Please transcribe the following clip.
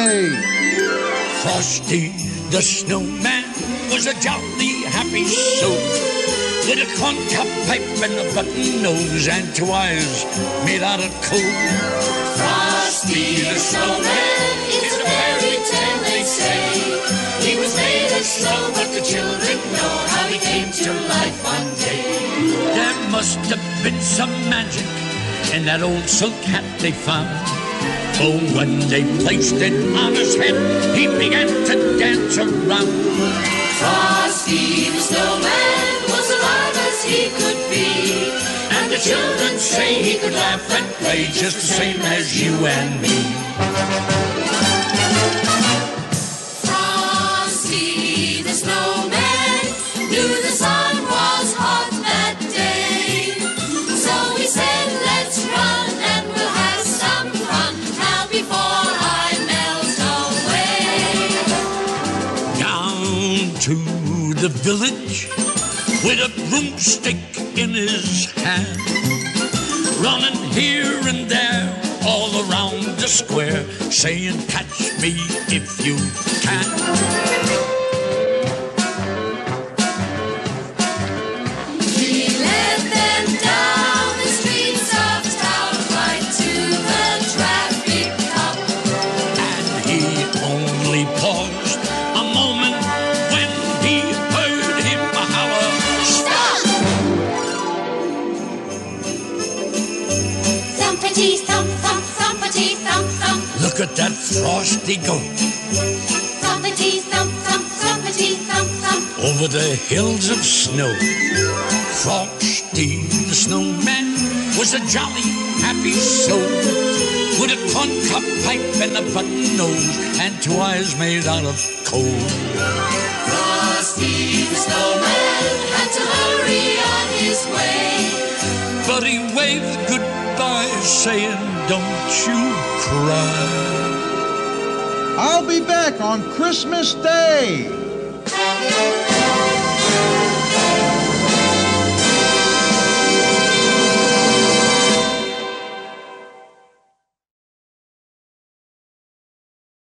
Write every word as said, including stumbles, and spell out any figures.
Day. Frosty the Snowman was a jolly happy soul, with a corncob pipe and a button nose and two eyes made out of coal. Frosty the Snowman is a fairy tale, they say. He was made of snow, but the children know how he came to life one day. There must have been some magic in that old silk hat they found. Oh, when they placed it on his head, he began to dance around. Frosty the Snowman was alive as he could be, and the children say he could laugh and play just the same as you and me. Frosty the Snowman knew the sun was hot that day, so he said, let's run and we'll have some fun now before I melt away. Down to the village with a broomstick in his hand, running here and there all around the square, saying, catch me if you can. He led them down the streets of town, right to the traffic cop. And he only paused a moment when he heard him holler, Stop! Thumpity thump thump, thumpity thump thump. look at that Frosty go Thumpity thump thump, thumpity thump thump. over the hills of snow. Frosty the Snowman was a jolly, happy soul, with a corncob pipe and a button nose and two eyes made out of coal. Frosty the Snowman had to hurry on his way, But he waved goodbye, saying, don't you cry. I'll be back on Christmas Day.